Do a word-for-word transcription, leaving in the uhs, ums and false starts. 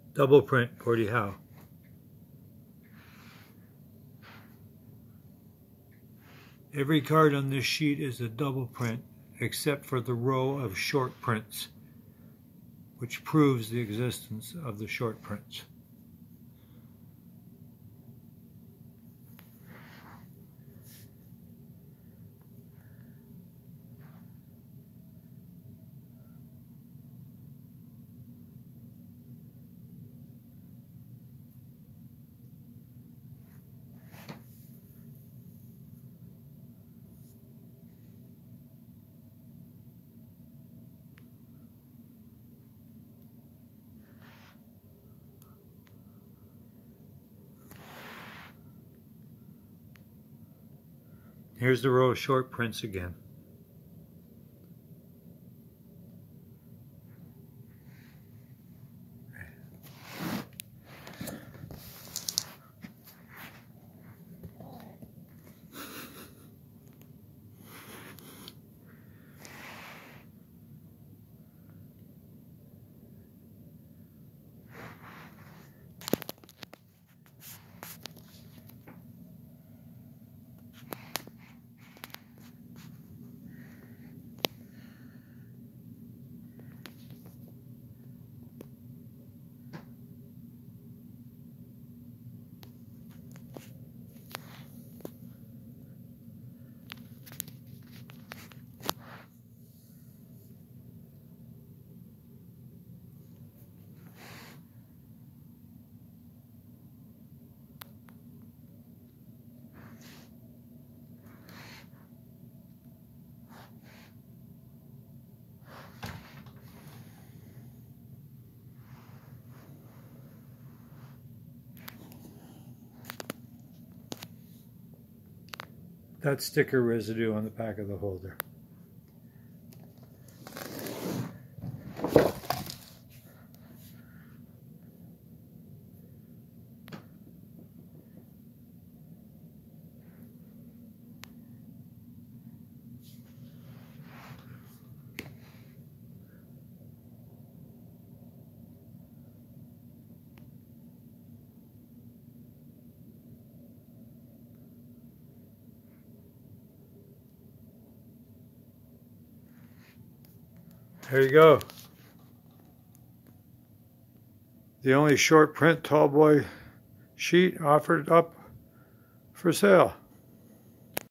Double print, Gordie Howe. Every card on this sheet is a double print, except for the row of short prints, which proves the existence of the short prints. Here's the row of short prints again. That's sticker residue on the back of the holder. There you go. The only short print Tallboy sheet offered up for sale.